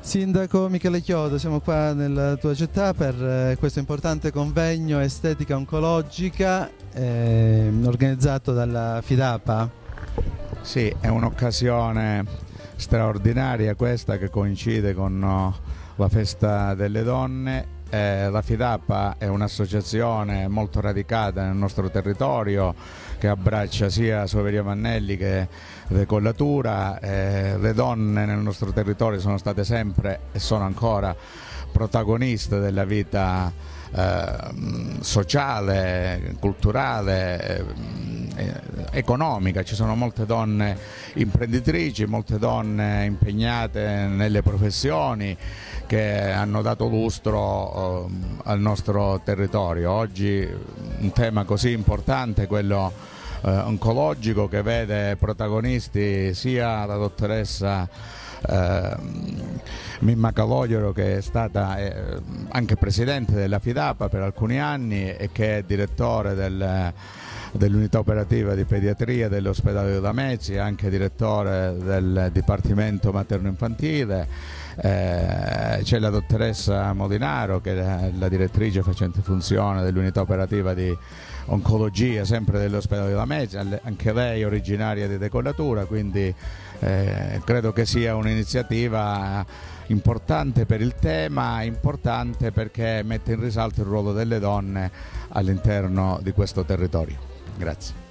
Sindaco Michele Chiodo, siamo qua nella tua città per questo importante convegno Estetica Oncologica organizzato dalla FIDAPA. Sì, è un'occasione straordinaria questa, che coincide con la festa delle donne. La FIDAPA è un'associazione molto radicata nel nostro territorio, che abbraccia sia Soveria Mannelli che Decollatura. Le donne nel nostro territorio sono state sempre e sono ancora protagoniste della vita sociale, culturale, economica. Ci sono molte donne imprenditrici, molte donne impegnate nelle professioni che hanno dato lustro al nostro territorio. Oggi un tema così importante, quello oncologico, che vede protagonisti sia la dottoressa Mimma Calogero, che è stata anche presidente della FIDAPA per alcuni anni e che è direttore dell'unità operativa di pediatria dell'ospedale di Lamezia, anche direttore del dipartimento materno-infantile. C'è la dottoressa Molinaro, che è la direttrice facente funzione dell'unità operativa di oncologia sempre dell'ospedale di Lamezia, anche lei originaria di Decollatura, quindi credo che sia un'iniziativa importante per il tema, importante perché mette in risalto il ruolo delle donne all'interno di questo territorio. Grazie.